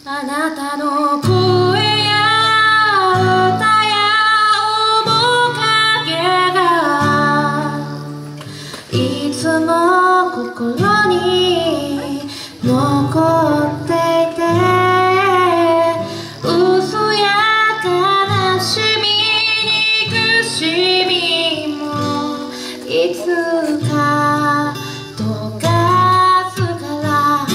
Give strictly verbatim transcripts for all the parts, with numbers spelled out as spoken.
あなたの声や歌や面影がいつも心に残っていて、嘘や悲しみ憎しみもいつか溶かすから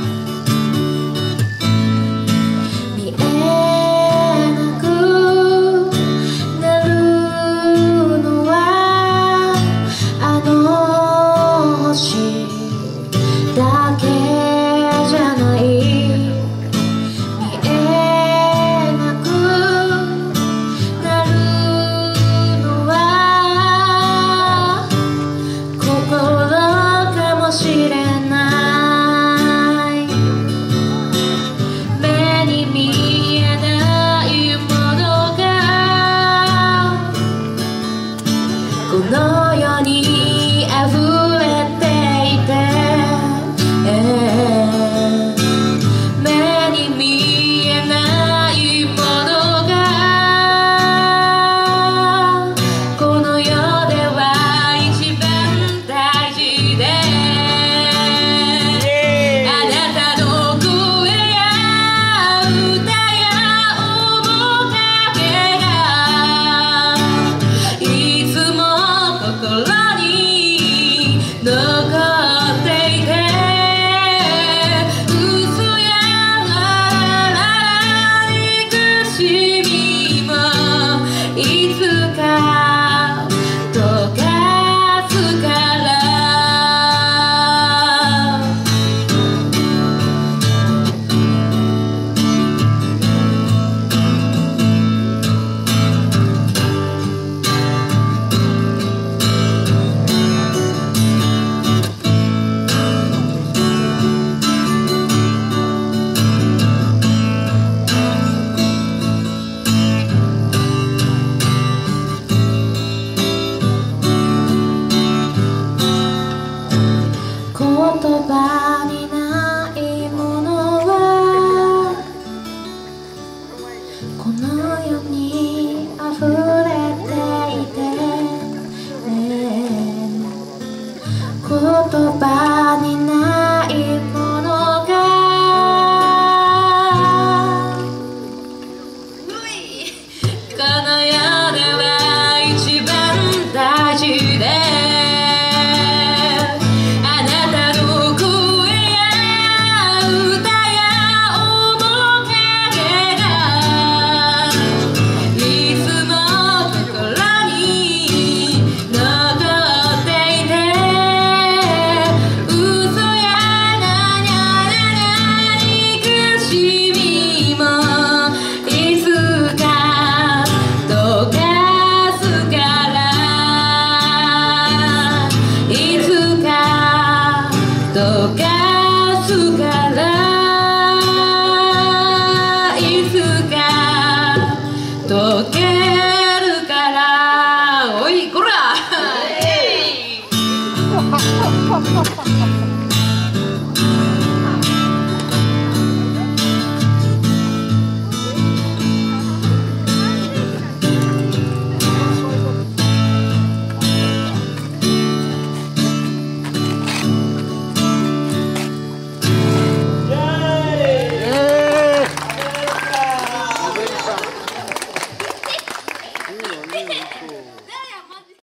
見えなくなるのはあの星だけじゃない。見えなくなるのは心かもしれない。目に見えないものがこの世に溢れていて、目に見えないものがこの世では一番大事で、あなたの声や歌や面影がいつも心に残っていて、嘘や憎しみもいつか溶かすから言葉にないものはこの世に溢れていて、言葉にないものがこの世では一番大事で、溶かすからいつか溶けるから、おいこらえい